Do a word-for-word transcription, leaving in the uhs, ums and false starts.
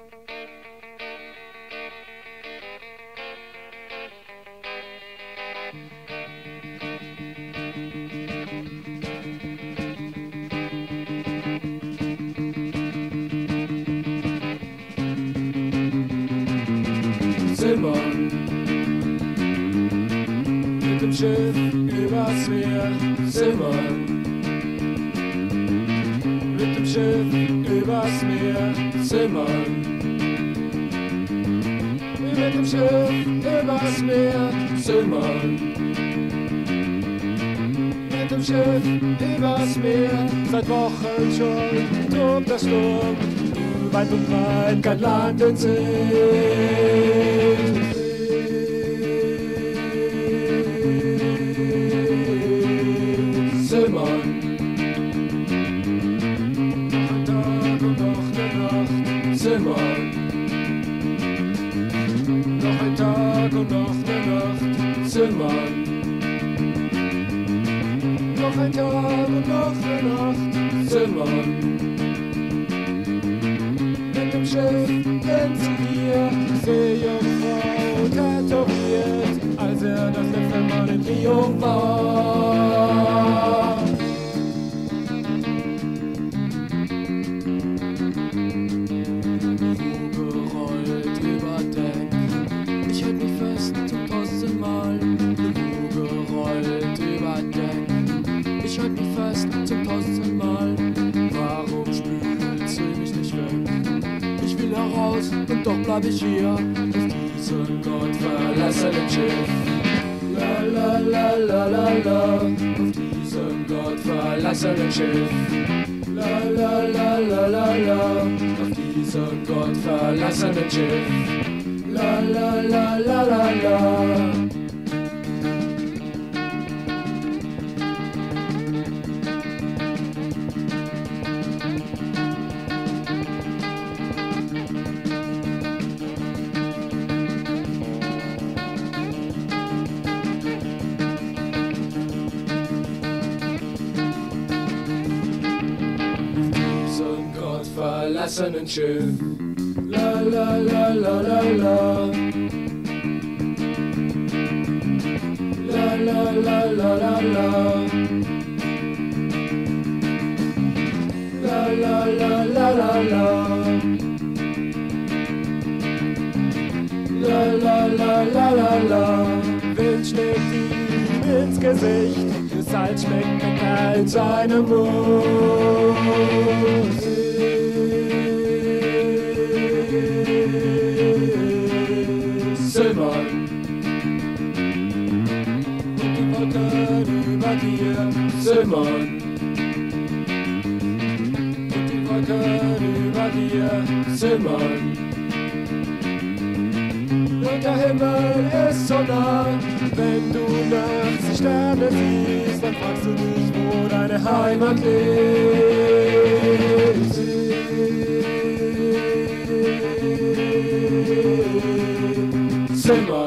Seemann mit dem Schiff übers Meer. Seemann mit dem Schiff übers Meer. Seemann mit dem Schiff übers Meer. Seemann mit dem Schiff übers Meer. Seit Wochen schon tobt der Sturm, weit und breit kein Land in Sicht. Seemann, noch ein Tag und noch eine Nacht. Seemann, noch ein Tag und noch eine Nacht. Seemann, noch ein Tag und noch eine Nacht. Seemann, mit dem Schiff Lenz hier, Seejungfrau tätowiert, als er das letzte Mal in Rio war. Fuge rollt über Deck, ich hält mich fest zum tausendsten Mal. Die Fuge rollt über Deck, ich halt mich fest zum tausendsten Mal. Warum spült sie mich nicht weg? Ich will heraus und doch bleib ich hier auf diesem gottverlassenen Schiff. La la la la la la, auf diesem gottverlassenen Schiff. La la la la la la, auf diesem gottverlassenen Schiff. La la la la la la. Verlassenen Schiff. La la la la la la. La la la la la la. La la la la la la. La la la la la la. Wind schlägt ihm ins Gesicht, das Salz schmeckt mir kalt in seinem Mund. Seemann, und die Wolken über dir. Seemann, und die Wolken über dir. Seemann, und der Himmel ist so nah. Wenn du nachts die Sterne siehst, dann fragst du dich, wo deine Heimat liegt. Seemann.